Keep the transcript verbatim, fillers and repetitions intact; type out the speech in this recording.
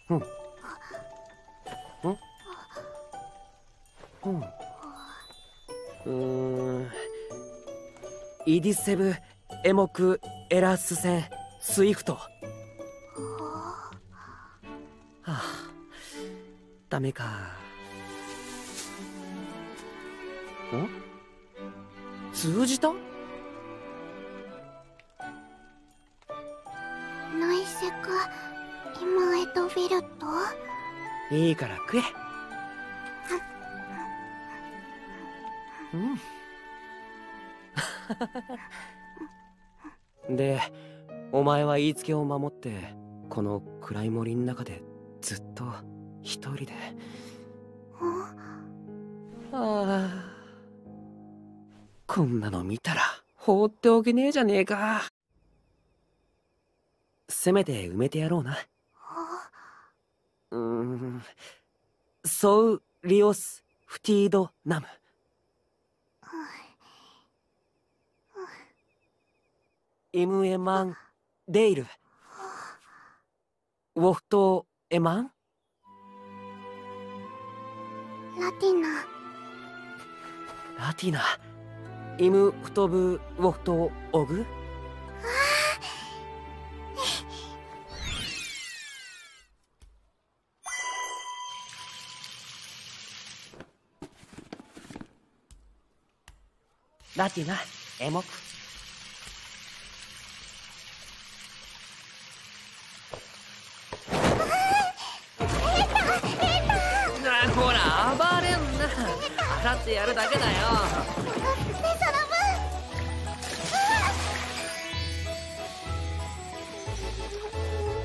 うんうんうん。うーん。イディセブエモクエラスセンスイフト。はあ、ダメか。ん？通じた？ ノイセカイマエドビルト。 いいから食え。うんで、お前は言いつけを守ってこの暗い森の中でずっと一人で。ああ、こんなの見たら放っておけねえじゃねえか。せめて埋めてやろうな。うーん。ソウリオスフティードナム。イムエマンデイル。ウォフトエマン。 ラティナ。 ラティナ。イムフトブウォフトオグ。ラティナエモク。ほら暴れんな。洗ってやるだけだよ。 メサラブ。